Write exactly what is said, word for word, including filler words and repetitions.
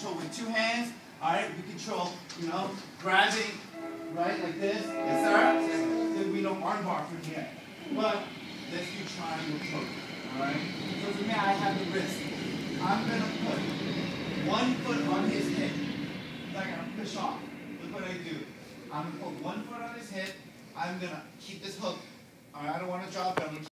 So with two hands, all right, we control, you know, grabbing, right, like this. Yes, sir. Then we don't arm bar from here. But let's do triangle choke. All right. So for me, I have the wrist. I'm gonna put one foot on his hip. I'm gonna push off. Look what I do. I'm gonna put one foot on his hip. I'm gonna keep this hook. All right. I don't want to drop it. I'm gonna